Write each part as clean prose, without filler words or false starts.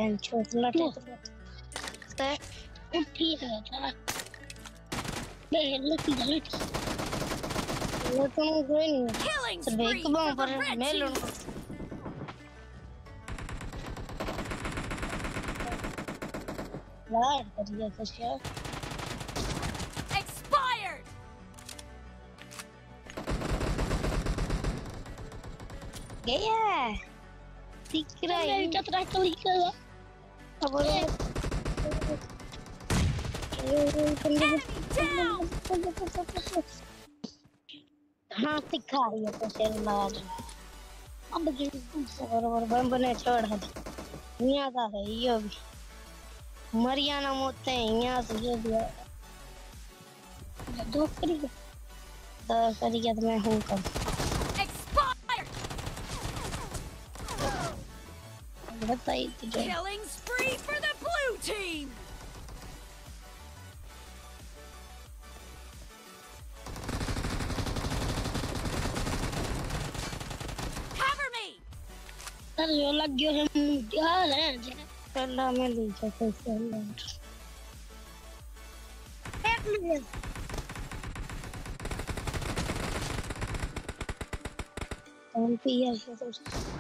बहन छोट लटे तो ठीक है था लटी लटों कोई नहीं सिर्फ एक बम पर मैं लूंगा लाइट करिए कुछ expired गया दिख रहा है मैं कितना क्लिक करा अब हाँ दिखा रही है तो चल मार अब और बम बने छोड़ दे यहाँ था ये भी मरियाना मोते हैं यहाँ से ये दिया दो करिए तो मैं हूँ कब बताइए तुझे killing spree for the blue team cover me सर जो लग गया है यार है पहला मैं ले जाता हूँ एक मिनट कौन पिया है तो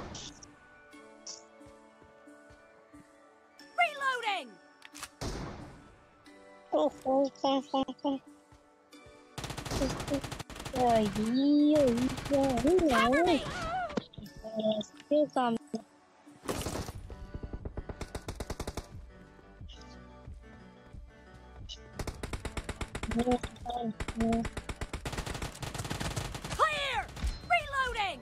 reloading कौन cover me ये काम clear reloading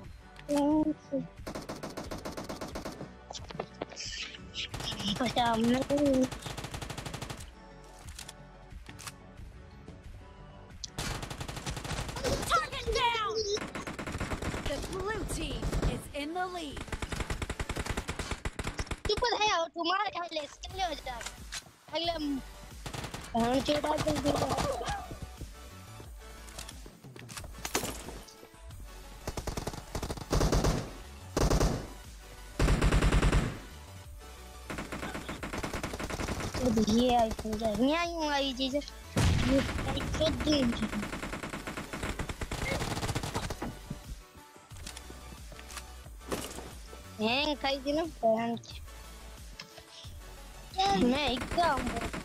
target down the blue team is in the lead ऊपर है और तुम्हारे खाली इसके हो जाए अगला कहां चढ़ा दे ये आई थिंक यहाँ आई चीज़ ये तो दूर हैंग खाई थी ना बहन मैं एकदम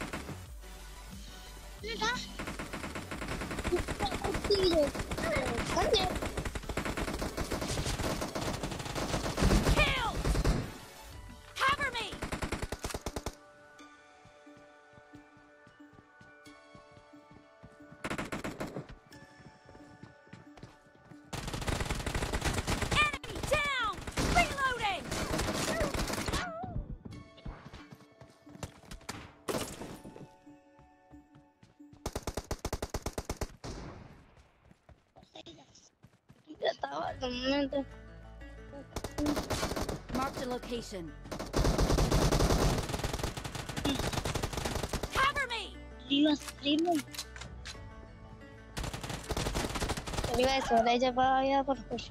mark the location cover me revise हो रहा है जब आया पर खुश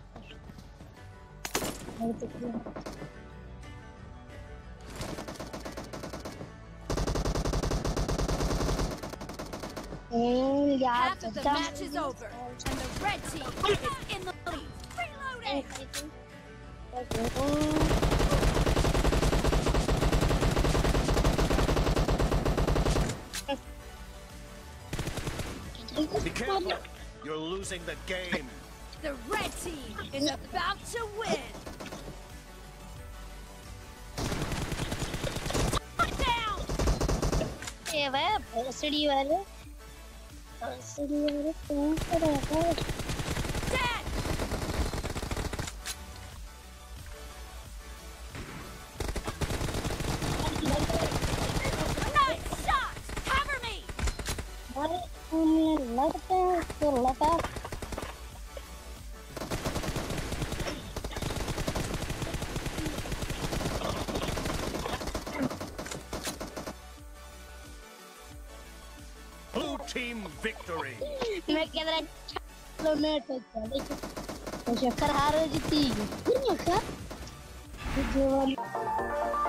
half of the match is over and the red team is in the lead reloading Be careful, you're losing the game. the red team is about to win ये वह भोसड़ी वाले कौन कर रहा है dead nice shot cover me अरे उन्हें लगता है तो लगा Blue team victory. मैं कह रहा चलो नेट होता है देखो तो शक्कर हार जीती है फिर ये क्या